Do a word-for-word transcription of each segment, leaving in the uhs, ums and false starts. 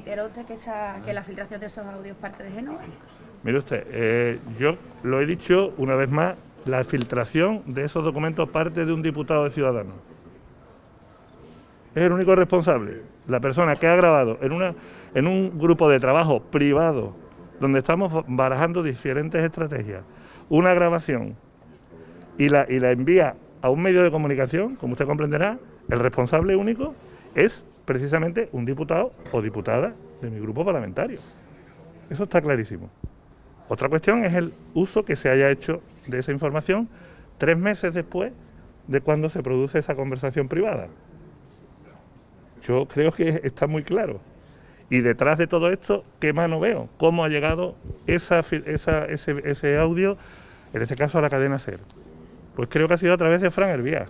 ¿Considera usted que, esa, que la filtración de esos audios parte de Génova? Mire usted, eh, yo lo he dicho una vez más, la filtración de esos documentos parte de un diputado de Ciudadanos. Es el único responsable, la persona que ha grabado en, una, en un grupo de trabajo privado, donde estamos barajando diferentes estrategias, una grabación y la, y la envía a un medio de comunicación, como usted comprenderá, el responsable único es precisamente un diputado o diputada de mi grupo parlamentario. Eso está clarísimo. Otra cuestión es el uso que se haya hecho de esa información tres meses después de cuando se produce esa conversación privada. Yo creo que está muy claro. Y detrás de todo esto, ¿qué mano veo? ¿Cómo ha llegado esa, esa, ese, ese audio, en este caso a la cadena SER? Pues creo que ha sido a través de Fran Hervía.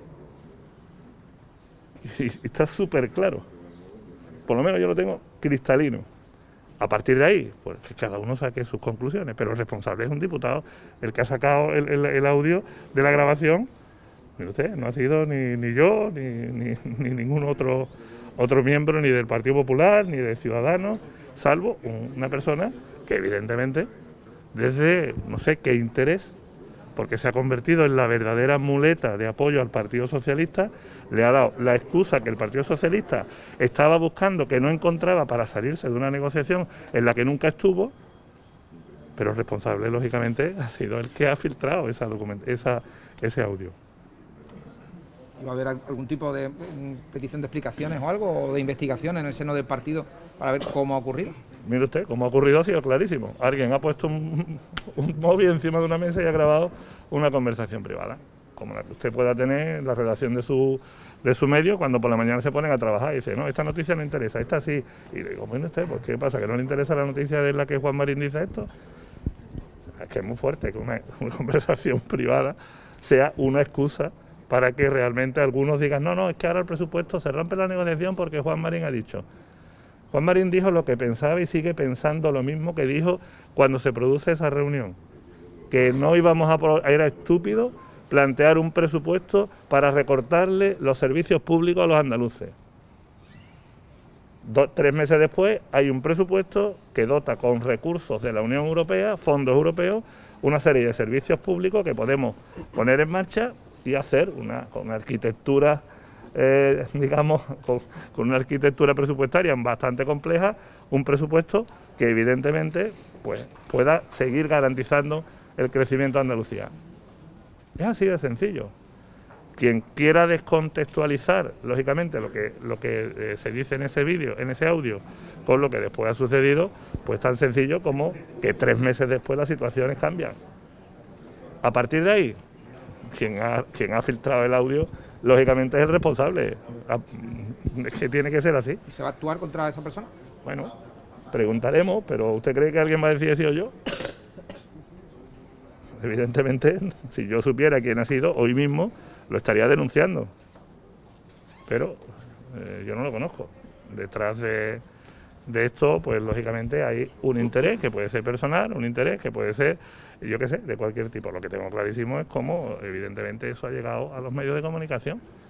Y está súper claro. Por lo menos yo lo tengo cristalino. A partir de ahí, pues que cada uno saque sus conclusiones, pero el responsable es un diputado, el que ha sacado el, el, el audio de la grabación. Mire usted, no ha sido ni, ni yo, ni, ni, ni ningún otro, otro miembro, ni del Partido Popular, ni de Ciudadanos, salvo un, una persona que evidentemente, desde no sé qué interés, porque se ha convertido en la verdadera muleta de apoyo al Partido Socialista, le ha dado la excusa que el Partido Socialista estaba buscando, que no encontraba para salirse de una negociación en la que nunca estuvo, pero el responsable, lógicamente, ha sido el que ha filtrado esa document esa, ese audio. ¿Va a haber algún tipo de um, petición de explicaciones o algo, o de investigación en el seno del partido para ver cómo ha ocurrido? Mire usted, cómo ha ocurrido ha sido clarísimo. Alguien ha puesto un, un móvil encima de una mesa y ha grabado una conversación privada, como la que usted pueda tener en la redacción de su, de su medio cuando por la mañana se ponen a trabajar y dice, no, esta noticia no interesa, esta sí. Y le digo, bueno, usted, pues ¿qué pasa? ¿Que no le interesa la noticia de la que Juan Marín dice esto? Es que es muy fuerte que una, una conversación privada sea una excusa para que realmente algunos digan, no, no, es que ahora el presupuesto se rompe la negociación porque Juan Marín ha dicho. Juan Marín dijo lo que pensaba y sigue pensando lo mismo que dijo cuando se produce esa reunión, que no íbamos a... era estúpido plantear un presupuesto para recortarle los servicios públicos a los andaluces. Dos, tres meses después hay un presupuesto que dota con recursos de la Unión Europea, fondos europeos, una serie de servicios públicos que podemos poner en marcha y hacer una, con arquitectura, eh, digamos, con, con una arquitectura presupuestaria bastante compleja, un presupuesto que evidentemente pues, pueda seguir garantizando el crecimiento de Andalucía. Es así de sencillo. Quien quiera descontextualizar, lógicamente, lo que, lo que eh, se dice en ese vídeo, en ese audio, con lo que después ha sucedido, pues tan sencillo como que tres meses después las situaciones cambian. A partir de ahí, Quien ha, quien ha filtrado el audio, lógicamente es el responsable. Es que tiene que ser así. ¿Y se va a actuar contra esa persona? Bueno, preguntaremos, pero ¿usted cree que alguien va a decir si o yo? Evidentemente, si yo supiera quién ha sido, hoy mismo lo estaría denunciando. Pero eh, yo no lo conozco. Detrás de, de esto, pues lógicamente hay un interés que puede ser personal, un interés que puede ser, yo qué sé, de cualquier tipo. Lo que tengo clarísimo es cómo, evidentemente, eso ha llegado a los medios de comunicación.